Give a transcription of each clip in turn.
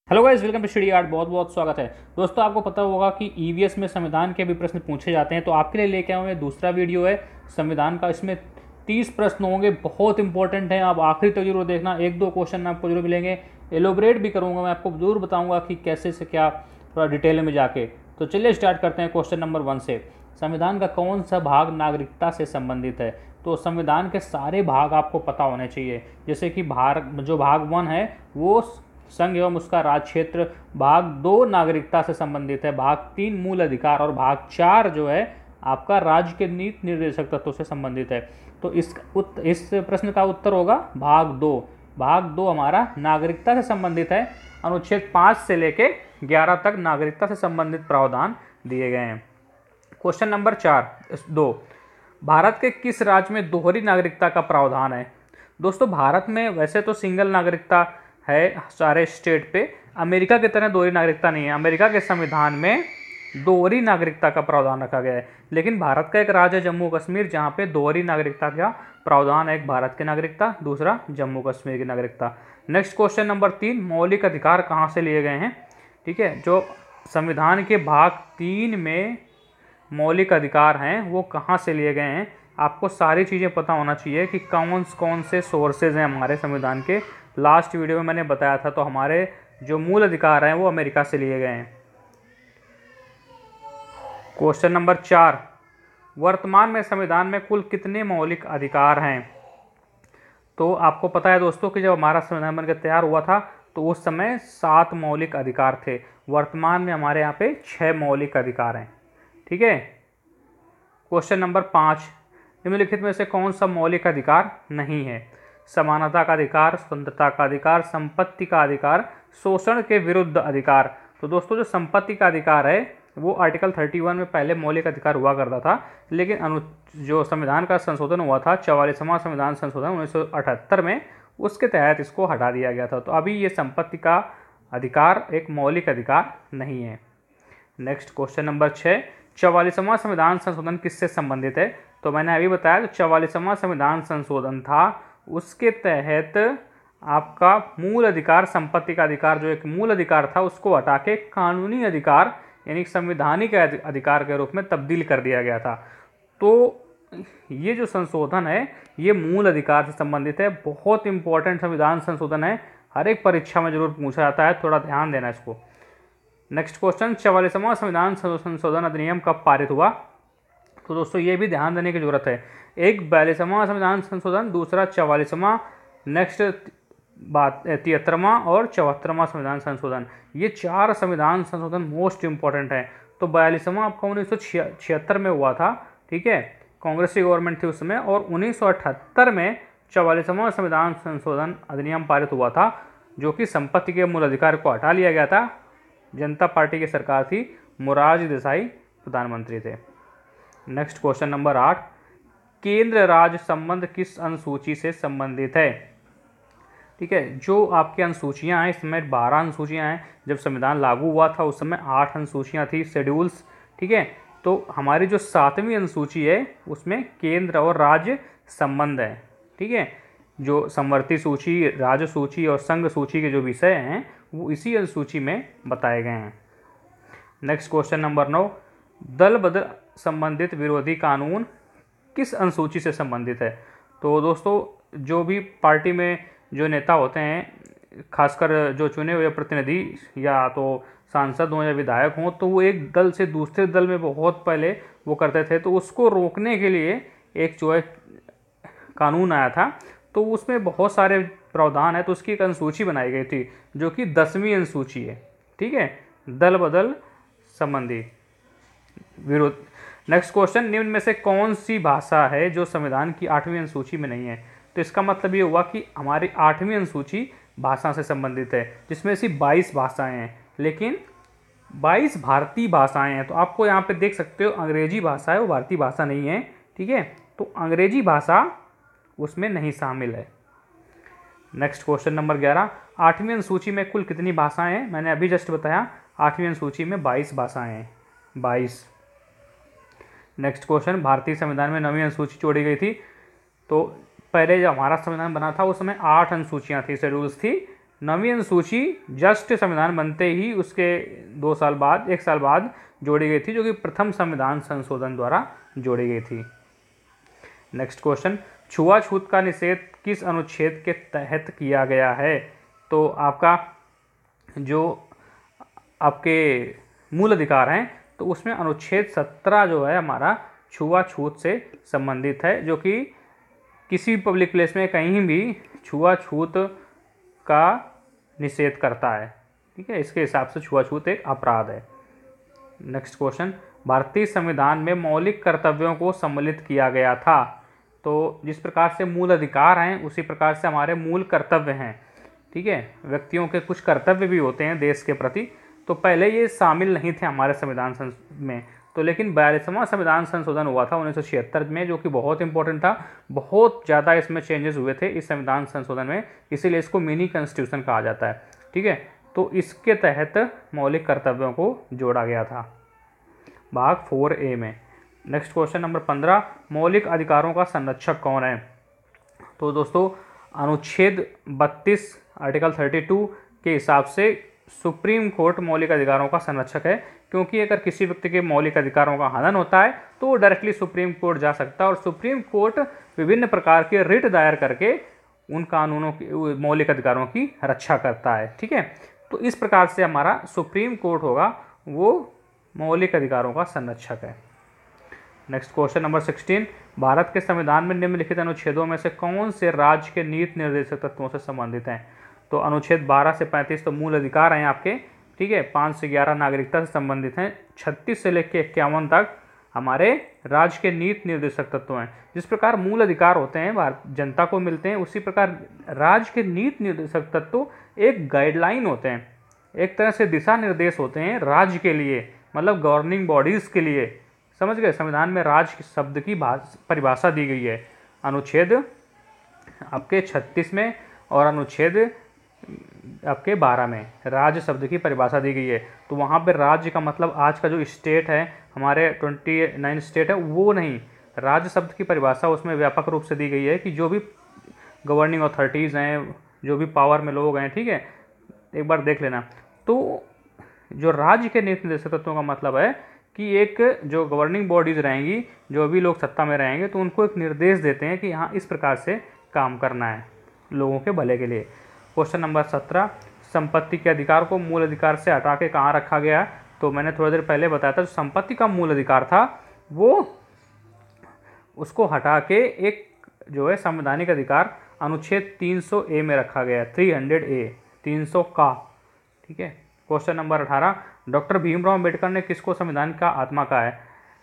Hello guys, welcome to study art. बहुत बहुत स्वागत है दोस्तों। आपको पता होगा कि ईवीएस में संविधान के भी प्रश्न पूछे जाते हैं, तो आपके लिए लेके आए हुए दूसरा वीडियो है संविधान का। इसमें 30 प्रश्न होंगे, बहुत इंपॉर्टेंट हैं। आप आखिरी तक जरूर देखना, एक दो क्वेश्चन आपको जरूर मिलेंगे। एलोबरेट भी करूँगा, मैं आपको जरूर बताऊँगा कि कैसे से क्या, थोड़ा डिटेल में जाके। तो चलिए स्टार्ट करते हैं क्वेश्चन नंबर 1 से। संविधान का कौन सा भाग नागरिकता से संबंधित है? तो संविधान के सारे भाग आपको पता होने चाहिए। जैसे कि जो भाग 1 है वो संघ एवं उसका राज क्षेत्र, भाग 2 नागरिकता से संबंधित है, भाग 3 मूल अधिकार और भाग 4 जो है आपका राज्य के नीति निर्देशक तत्वों से संबंधित है। तो इस प्रश्न का उत्तर होगा भाग 2। भाग 2 हमारा नागरिकता से संबंधित है। अनुच्छेद 5 से लेके 11 तक नागरिकता से संबंधित प्रावधान दिए गए हैं। क्वेश्चन नंबर 2, भारत के किस राज्य में दोहरी नागरिकता का प्रावधान है? दोस्तों, भारत में वैसे तो सिंगल नागरिकता है सारे स्टेट पे। अमेरिका की तरह दोहरी नागरिकता नहीं है। अमेरिका के संविधान में दोहरी नागरिकता का प्रावधान रखा गया है, लेकिन भारत का एक राज्य है जम्मू कश्मीर, जहाँ पे दोहरी नागरिकता का प्रावधान है। एक भारत की नागरिकता, दूसरा जम्मू कश्मीर की नागरिकता। नेक्स्ट क्वेश्चन नंबर 3, मौलिक अधिकार कहाँ से लिए गए हैं? ठीक है, जो संविधान के भाग 3 में मौलिक अधिकार हैं वो कहाँ से लिए गए हैं? आपको सारी चीज़ें पता होना चाहिए कि कौन से सोर्सेज हैं हमारे संविधान के। लास्ट वीडियो में मैंने बताया था। तो हमारे जो मूल अधिकार हैं वो अमेरिका से लिए गए हैं। क्वेश्चन नंबर 4, वर्तमान में संविधान में कुल कितने मौलिक अधिकार हैं? तो आपको पता है दोस्तों कि जब हमारा संविधान बनकर तैयार हुआ था तो उस समय 7 मौलिक अधिकार थे। वर्तमान में हमारे यहाँ पे 6 मौलिक अधिकार हैं। ठीक है। क्वेश्चन नंबर 5, निम्नलिखित में से कौन सा मौलिक अधिकार नहीं है? समानता का अधिकार, स्वतंत्रता का अधिकार, संपत्ति का अधिकार, शोषण के विरुद्ध अधिकार। तो दोस्तों, जो संपत्ति का अधिकार है वो आर्टिकल 31 में पहले मौलिक अधिकार हुआ करता था, लेकिन जो संविधान का संशोधन हुआ था 44वां संविधान संशोधन 1978 में, उसके तहत इसको हटा दिया गया था। तो अभी ये संपत्ति का अधिकार एक मौलिक अधिकार नहीं है। नेक्स्ट क्वेश्चन नंबर 6, 44वां संविधान संशोधन किससे संबंधित है? तो मैंने अभी बताया, जो 44वां संविधान संशोधन था उसके तहत आपका मूल अधिकार, संपत्ति का अधिकार, जो एक मूल अधिकार था उसको हटा के कानूनी अधिकार यानी संवैधानिक अधिकार के रूप में तब्दील कर दिया गया था। तो ये जो संशोधन है ये मूल अधिकार से संबंधित है। बहुत इंपॉर्टेंट संविधान संशोधन है, हर एक परीक्षा में जरूर पूछा जाता है, थोड़ा ध्यान देना इसको। नेक्स्ट क्वेश्चन, 44वां संविधान संशोधन अधिनियम कब पारित हुआ? तो दोस्तों, ये भी ध्यान देने की जरूरत है। एक 42वां संविधान संशोधन, दूसरा 44वां, नेक्स्ट 73वां और 74वां संविधान संशोधन। ये 4 संविधान संशोधन मोस्ट इंपॉर्टेंट है। तो 42वां आपका 1976 में हुआ था। ठीक है, कांग्रेस की गवर्नमेंट थी उस समय, और 1978 में 44वां संविधान संशोधन अधिनियम पारित हुआ था, जो कि संपत्ति के मूल अधिकार को हटा लिया गया था। जनता पार्टी की सरकार थी, मोरारजी देसाई प्रधानमंत्री थे। नेक्स्ट क्वेश्चन नंबर 8, केंद्र राज्य संबंध किस अनुसूची से संबंधित है? ठीक है, जो आपकी अनुसूचियां हैं, इस समय 12 अनुसूचियां हैं। जब संविधान लागू हुआ था उस समय 8 अनुसूचियां थी, शेड्यूल्स। ठीक है, तो हमारी जो 7वीं अनुसूची है उसमें केंद्र और राज्य संबंध है। ठीक है, जो समवर्ती सूची, राज्य सूची और संघ सूची के जो विषय हैं वो इसी अनुसूची में बताए गए हैं। नेक्स्ट क्वेश्चन नंबर 9, दल बदल संबंधित विरोधी कानून किस अनुसूची से संबंधित है? तो दोस्तों, जो भी पार्टी में जो नेता होते हैं, खासकर जो चुने हुए प्रतिनिधि या तो सांसद हों या विधायक हों, तो वो एक दल से दूसरे दल में बहुत पहले वो करते थे। तो उसको रोकने के लिए एक जो है कानून आया था, तो उसमें बहुत सारे प्रावधान है, तो उसकी एक अनुसूची बनाई गई थी जो कि 10वीं अनुसूची है। ठीक है, दल बदल संबंधी विरोध। नेक्स्ट क्वेश्चन, निम्न में से कौन सी भाषा है जो संविधान की 8वीं अनुसूची में नहीं है? तो इसका मतलब ये हुआ कि हमारी 8वीं अनुसूची भाषा से संबंधित है, जिसमें से 22 भाषाएं हैं, लेकिन 22 भारतीय भाषाएं हैं। तो आपको यहाँ पे देख सकते हो अंग्रेजी भाषा है, वो भारतीय भाषा नहीं है। ठीक है, तो अंग्रेजी भाषा उसमें नहीं शामिल है। नेक्स्ट क्वेश्चन नंबर 11, 8वीं अनुसूची में कुल कितनी भाषाएं हैं? मैंने अभी जस्ट बताया, 8वीं अनुसूची में 22 भाषाएं हैं, 22। नेक्स्ट क्वेश्चन, भारतीय संविधान में 9वीं अनुसूची जोड़ी गई थी। तो पहले जब हमारा संविधान बना था उस समय 8 अनुसूचियां थी, शेड्यूल्स थी, 9वीं अनुसूची जस्ट संविधान बनते ही उसके 2 साल बाद 1 साल बाद जोड़ी गई थी, जो कि प्रथम संविधान संशोधन द्वारा जोड़ी गई थी। नेक्स्ट क्वेश्चन, छुआछूत का निषेध किस अनुच्छेद के तहत किया गया है? तो आपका जो आपके मूल अधिकार हैं तो उसमें अनुच्छेद 17 जो है हमारा छुआछूत से संबंधित है, जो कि किसी भी पब्लिक प्लेस में कहीं भी छुआछूत का निषेध करता है। ठीक है, इसके हिसाब से छुआछूत एक अपराध है। नेक्स्ट क्वेश्चन, भारतीय संविधान में मौलिक कर्तव्यों को सम्मिलित किया गया था। तो जिस प्रकार से मूल अधिकार हैं उसी प्रकार से हमारे मूल कर्तव्य हैं। ठीक है, व्यक्तियों के कुछ कर्तव्य भी होते हैं देश के प्रति, तो पहले ये शामिल नहीं थे हमारे संविधान में। तो लेकिन 42वां संविधान संशोधन हुआ था 1976 में, जो कि बहुत इंपॉर्टेंट था। बहुत ज़्यादा इसमें चेंजेस हुए थे इस संविधान संशोधन में, इसीलिए इसको मिनी कॉन्स्टिट्यूशन कहा जाता है। ठीक है, तो इसके तहत मौलिक कर्तव्यों को जोड़ा गया था भाग 4A में। नेक्स्ट क्वेश्चन नंबर 15, मौलिक अधिकारों का संरक्षक कौन है? तो दोस्तों अनुच्छेद 32 आर्टिकल 32 के हिसाब से सुप्रीम कोर्ट मौलिक अधिकारों का संरक्षक है, क्योंकि अगर किसी व्यक्ति के मौलिक अधिकारों का हनन होता है तो वो डायरेक्टली सुप्रीम कोर्ट जा सकता है, और सुप्रीम कोर्ट विभिन्न प्रकार के रिट दायर करके उन कानूनों की मौलिक अधिकारों की रक्षा करता है। ठीक है, तो इस प्रकार से हमारा सुप्रीम कोर्ट होगा वो मौलिक अधिकारों का संरक्षक है। नेक्स्ट क्वेश्चन नंबर 16, भारत के संविधान में निम्नलिखित अनुच्छेदों में से कौन से राज्य के नीति निर्देशक तत्वों से संबंधित हैं? तो अनुच्छेद 12 से 35 तो मूल अधिकार हैं आपके। ठीक है, 5 से 11 नागरिकता से संबंधित हैं, 36 से लेकर 51 तक हमारे राज्य के नीति निर्देशक तत्व हैं। जिस प्रकार मूल अधिकार होते हैं जनता को मिलते हैं, उसी प्रकार राज्य के नीति निर्देशक तत्व एक गाइडलाइन होते हैं, एक तरह से दिशा निर्देश होते हैं राज्य के लिए, मतलब गवर्निंग बॉडीज़ के लिए। समझ गए, संविधान में राज्य शब्द की परिभाषा दी गई है अनुच्छेद आपके 36 में, और अनुच्छेद आपके 12 में राज्य शब्द की परिभाषा दी गई है। तो वहाँ पे राज्य का मतलब आज का जो स्टेट है, हमारे 29 स्टेट है, वो नहीं, राज्य शब्द की परिभाषा उसमें व्यापक रूप से दी गई है कि जो भी गवर्निंग अथॉरिटीज़ हैं, जो भी पावर में लोग हैं। ठीक है, एक बार देख लेना। तो जो राज्य के नीति निर्देशक तत्वों का मतलब है कि एक जो गवर्निंग बॉडीज़ रहेंगी, जो भी लोग सत्ता में रहेंगे, तो उनको एक निर्देश देते हैं कि हाँ इस प्रकार से काम करना है लोगों के भले के लिए। क्वेश्चन नंबर 17, संपत्ति के अधिकार को मूल अधिकार से हटा के कहाँ रखा गया? तो मैंने थोड़ी देर पहले बताया था, जो संपत्ति का मूल अधिकार था वो उसको हटा के एक जो है संवैधानिक अधिकार अनुच्छेद 300A में रखा गया है, 300A 300 का। ठीक है, question number 18, doctor Bhimrao Ambedkar ने किसको संविधान का आत्मा कहा है?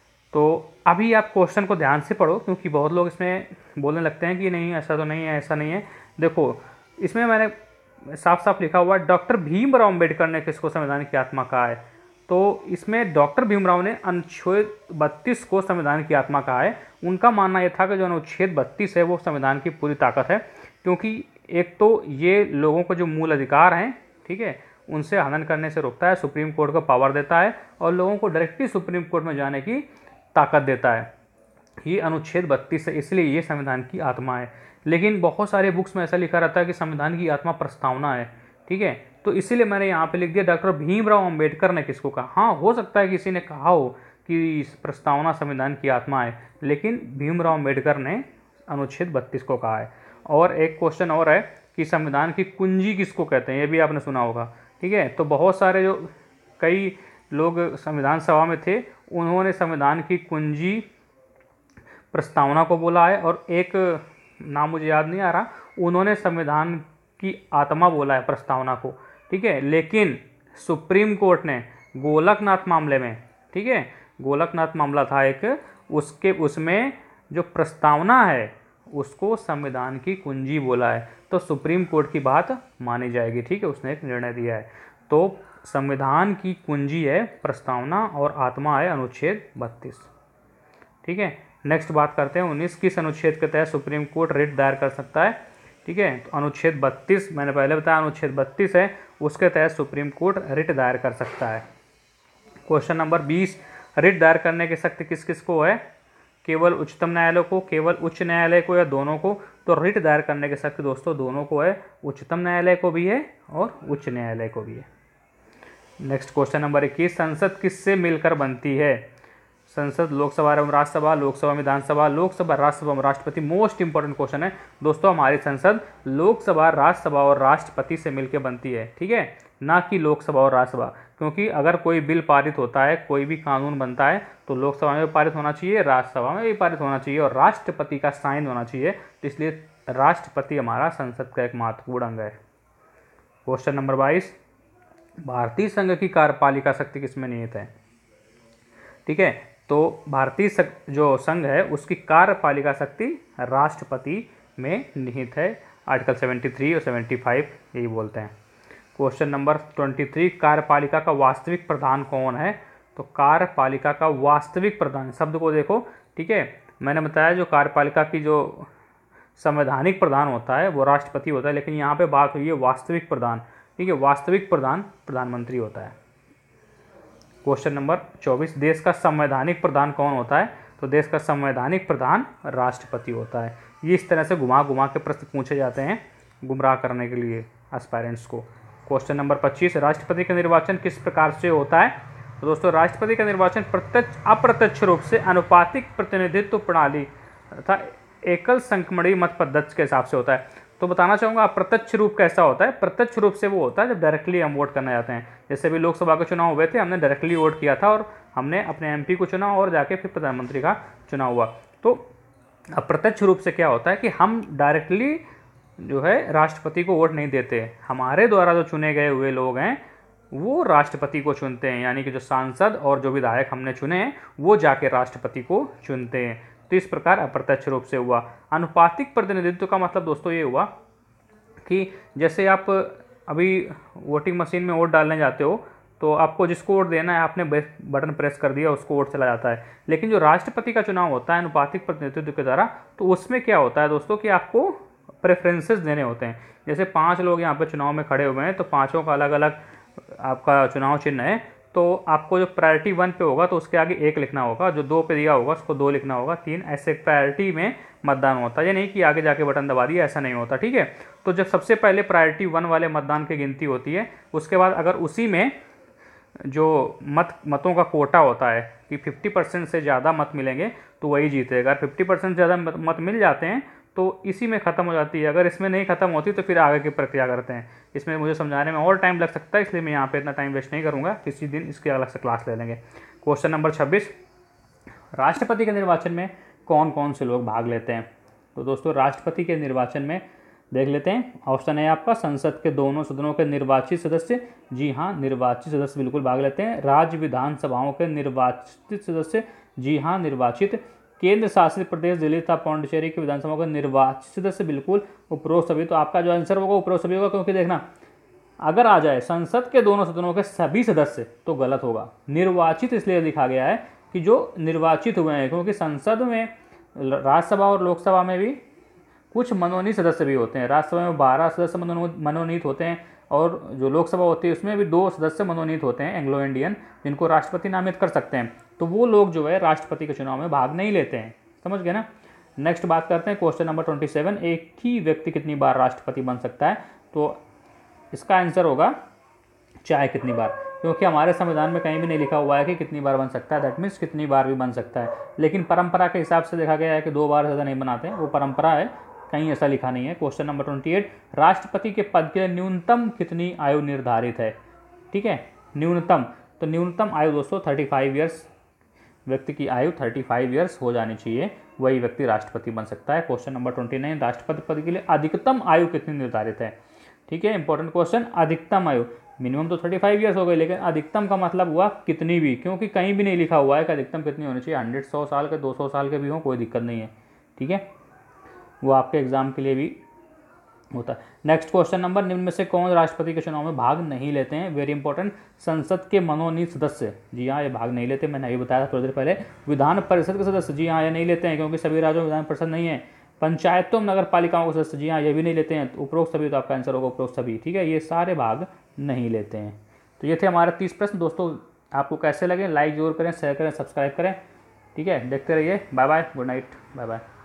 तो अभी आप क्वेश्चन को ध्यान से पढ़ो, क्योंकि बहुत लोग इसमें बोलने लगते हैं कि नहीं ऐसा तो नहीं है, ऐसा नहीं है। देखो इसमें मैंने साफ साफ लिखा हुआ है डॉक्टर भीमराव अंबेडकर ने किसको संविधान की आत्मा कहा है। तो इसमें डॉक्टर भीमराव ने अनुच्छेद 32 को संविधान की आत्मा कहा है। उनका मानना यह था कि जो अनुच्छेद 32 है वो संविधान की पूरी ताकत है, क्योंकि एक तो ये लोगों को जो मूल अधिकार हैं, ठीक है, उनसे हनन करने से रोकता है, सुप्रीम कोर्ट को पावर देता है, और लोगों को डायरेक्टली सुप्रीम कोर्ट में जाने की ताकत देता है। ये अनुच्छेद 32 है, इसलिए ये संविधान की आत्मा है। लेकिन बहुत सारे बुक्स में ऐसा लिखा रहता है कि संविधान की आत्मा प्रस्तावना है। ठीक है, तो इसीलिए मैंने यहाँ पे लिख दिया डॉक्टर भीमराव अंबेडकर ने किसको कहा। हाँ, हो सकता है किसी ने कहा हो कि प्रस्तावना संविधान की आत्मा है, लेकिन भीमराव अंबेडकर ने अनुच्छेद 32 को कहा है। और एक क्वेश्चन और है कि संविधान की कुंजी किसको कहते हैं, ये भी आपने सुना होगा। ठीक है, तो बहुत सारे जो कई लोग संविधान सभा में थे, उन्होंने संविधान की कुंजी प्रस्तावना को बोला है, और एक नाम मुझे याद नहीं आ रहा, उन्होंने संविधान की आत्मा बोला है प्रस्तावना को। ठीक है, लेकिन सुप्रीम कोर्ट ने गोलकनाथ मामले में, ठीक है, गोलकनाथ मामला था एक, उसमें जो प्रस्तावना है उसको संविधान की कुंजी बोला है, तो सुप्रीम कोर्ट की बात मानी जाएगी। ठीक है, उसने एक निर्णय दिया है। तो संविधान की कुंजी है प्रस्तावना और आत्मा है अनुच्छेद 32। ठीक है, नेक्स्ट बात करते हैं 19, किस अनुच्छेद के तहत सुप्रीम कोर्ट रिट दायर कर सकता है? ठीक है, तो अनुच्छेद 32 मैंने पहले बताया, अनुच्छेद 32 है, उसके तहत सुप्रीम कोर्ट रिट दायर कर सकता है। क्वेश्चन नंबर 20, रिट दायर करने की शक्ति किस किस को है? केवल उच्चतम न्यायालय को, केवल उच्च न्यायालय को, या दोनों को? तो रिट दायर करने की शक्ति दोस्तों दोनों को है, उच्चतम न्यायालय को भी है और उच्च न्यायालय को भी है। नेक्स्ट क्वेश्चन नंबर 21, संसद किससे मिलकर बनती है? संसद लोकसभा एवं राज्यसभा, लोकसभा विधानसभा, लोकसभा राज्यसभा एवं राष्ट्रपति। मोस्ट इंपॉर्टेंट क्वेश्चन है दोस्तों, हमारी संसद लोकसभा, राज्यसभा और राष्ट्रपति से मिलकर बनती है, ठीक है, ना कि लोकसभा और राज्यसभा। क्योंकि अगर कोई बिल पारित होता है, कोई भी कानून बनता है, तो लोकसभा में भी पारित होना चाहिए, राज्यसभा में भी पारित होना चाहिए और राष्ट्रपति का साइन होना चाहिए। तो इसलिए राष्ट्रपति हमारा संसद का एक महत्वपूर्ण अंग है। क्वेश्चन नंबर 22, भारतीय संघ की कार्यपालिका शक्ति किसमें निहित है? ठीक है, तो भारतीय जो संघ है उसकी कार्यपालिका शक्ति राष्ट्रपति में निहित है। आर्टिकल 73 और 75 यही बोलते हैं। क्वेश्चन नंबर 23, कार्यपालिका का वास्तविक प्रधान कौन है? तो कार्यपालिका का वास्तविक प्रधान, शब्द को देखो, ठीक है, मैंने बताया जो कार्यपालिका की जो संवैधानिक प्रधान होता है वो राष्ट्रपति होता है, लेकिन यहाँ पे बात हुई है वास्तविक प्रधान, ठीक है, वास्तविक प्रधान प्रधानमंत्री होता है। क्वेश्चन नंबर 24, देश का संवैधानिक प्रधान कौन होता है? तो देश का संवैधानिक प्रधान राष्ट्रपति होता है। ये इस तरह से घुमा घुमा के प्रश्न पूछे जाते हैं गुमराह करने के लिए एस्पायरेंट्स को। क्वेश्चन नंबर 25, राष्ट्रपति का निर्वाचन किस प्रकार से होता है? तो दोस्तों राष्ट्रपति का निर्वाचन प्रत्यक्ष अप्रत्यक्ष रूप से आनुपातिक प्रतिनिधित्व प्रणाली तथा एकल संख्यमणि मत पद्धति के हिसाब से होता है। तो बताना चाहूँगा अप्रत्यक्ष रूप कैसा होता है। प्रत्यक्ष रूप से वो होता है जब डायरेक्टली हम वोट करने जाते हैं। जैसे भी लोकसभा के चुनाव हुए थे, हमने डायरेक्टली वोट किया था और हमने अपने एमपी को चुना और जाके फिर प्रधानमंत्री का चुनाव हुआ। तो अप्रत्यक्ष रूप से क्या होता है कि हम डायरेक्टली जो है राष्ट्रपति को वोट नहीं देते, हमारे द्वारा जो चुने गए हुए लोग हैं वो राष्ट्रपति को चुनते हैं, यानी कि जो सांसद और जो विधायक हमने चुने हैं वो जाके राष्ट्रपति को चुनते हैं। तो इस प्रकार अप्रत्यक्ष रूप से हुआ। आनुपातिक प्रतिनिधित्व का मतलब दोस्तों ये हुआ कि जैसे आप अभी वोटिंग मशीन में वोट डालने जाते हो तो आपको जिसको वोट देना है आपने बटन प्रेस कर दिया, उसको वोट चला जाता है। लेकिन जो राष्ट्रपति का चुनाव होता है अनुपातिक प्रतिनिधित्व के द्वारा, तो उसमें क्या होता है दोस्तों कि आपको प्रेफरेंसेस देने होते हैं। जैसे 5 लोग यहाँ पे चुनाव में खड़े हुए हैं तो पाँचों का अलग अलग आपका चुनाव चिन्ह है, तो आपको जो प्रायोरिटी 1 पे होगा तो उसके आगे 1 लिखना होगा, जो 2 पे दिया होगा उसको 2 लिखना होगा, 3 ऐसे प्रायोरिटी में मतदान होता है। ये नहीं कि आगे जाके बटन दबा दिया, ऐसा नहीं होता, ठीक है। तो जब सबसे पहले प्रायोरिटी 1 वाले मतदान की गिनती होती है, उसके बाद अगर उसी में जो मतों का कोटा होता है कि 50% से ज़्यादा मत मिलेंगे तो वही जीतेगा। 50% ज़्यादा मत मिल जाते हैं तो इसी में ख़त्म हो जाती है। अगर इसमें नहीं ख़त्म होती तो फिर आगे की प्रक्रिया करते हैं। इसमें मुझे समझाने में और टाइम लग सकता है, इसलिए मैं यहाँ पे इतना टाइम वेस्ट नहीं करूँगा, किसी दिन इसकी अलग से क्लास ले लेंगे। क्वेश्चन नंबर 26, राष्ट्रपति के निर्वाचन में कौन कौन से लोग भाग लेते हैं? तो दोस्तों राष्ट्रपति के निर्वाचन में देख लेते हैं। ऑप्शन है आपका संसद के दोनों सदनों के निर्वाचित सदस्य, जी हाँ निर्वाचित सदस्य बिल्कुल भाग लेते हैं। राज्य विधानसभाओं के निर्वाचित सदस्य, जी हाँ निर्वाचित। केंद्र शासित प्रदेश दिल्ली तथा पौंडीचेरी के विधानसभा के निर्वाचित सदस्य बिल्कुल। उपरोक्त सभी, तो आपका जो आंसर होगा उपरोक्त सभी होगा, क्योंकि देखना अगर आ जाए संसद के दोनों सदनों के सभी सदस्य तो गलत होगा। निर्वाचित इसलिए लिखा गया है कि जो निर्वाचित हुए हैं, क्योंकि संसद में राज्यसभा और लोकसभा में भी कुछ मनोनीत सदस्य भी होते हैं। राज्यसभा में 12 सदस्य मनोनीत होते हैं और जो लोकसभा होती है उसमें भी 2 सदस्य मनोनीत होते हैं एंग्लो इंडियन, जिनको राष्ट्रपति नामित कर सकते हैं। तो वो लोग जो है राष्ट्रपति के चुनाव में भाग नहीं लेते हैं, समझ गए ना। नेक्स्ट बात करते हैं क्वेश्चन नंबर 27, एक ही व्यक्ति कितनी बार राष्ट्रपति बन सकता है? तो इसका आंसर होगा चाहे कितनी बार, क्योंकि हमारे संविधान में कहीं भी नहीं लिखा हुआ है कि कितनी बार बन सकता है, दैट मीन्स कितनी बार भी बन सकता है। लेकिन परंपरा के हिसाब से देखा गया है कि 2 बार ज़्यादा नहीं बनाते हैं, वो परंपरा है, कहीं ऐसा लिखा नहीं है। क्वेश्चन नंबर 28, राष्ट्रपति के पद के लिए न्यूनतम कितनी आयु निर्धारित है? ठीक है, न्यूनतम, तो न्यूनतम आयु दोस्तों 35 ईयर्स, व्यक्ति की आयु 35 ईयर्स हो जानी चाहिए, वही व्यक्ति राष्ट्रपति बन सकता है। क्वेश्चन नंबर 29, राष्ट्रपति पद के लिए अधिकतम आयु कितनी निर्धारित है? ठीक है, इंपॉर्टेंट क्वेश्चन। अधिकतम आयु, मिनिमम तो 35 ईयर्स हो गई, लेकिन अधिकतम का मतलब हुआ कितनी भी, क्योंकि कहीं भी नहीं लिखा हुआ है कि अधिकतम कितनी होनी चाहिए। 100 साल के 200 साल के भी हों, कोई दिक्कत नहीं है, ठीक है, वो आपके एग्जाम के लिए भी होता है। नेक्स्ट क्वेश्चन नंबर, निम्न में से कौन राष्ट्रपति के चुनाव में भाग नहीं लेते हैं? वेरी इंपॉर्टेंट, संसद के मनोनीत सदस्य, जी हाँ ये भाग नहीं लेते, मैंने अभी बताया था थोड़ी देर पहले। विधान परिषद के सदस्य, जी हाँ ये नहीं लेते हैं, क्योंकि सभी राज्यों में विधान परिषद नहीं है। पंचायतों नगर पालिकाओं के सदस्य, जी हाँ ये भी नहीं लेते हैं। उपरोक्त सभी, तो आपका आंसर होगा उपरोक्त सभी, ठीक है, ये सारे भाग नहीं लेते हैं। तो ये थे हमारे 30 प्रश्न। दोस्तों आपको कैसे लगे लाइक जरूर करें, शेयर करें, सब्सक्राइब करें, ठीक है, देखते रहिए। Bye bye, good night, bye bye.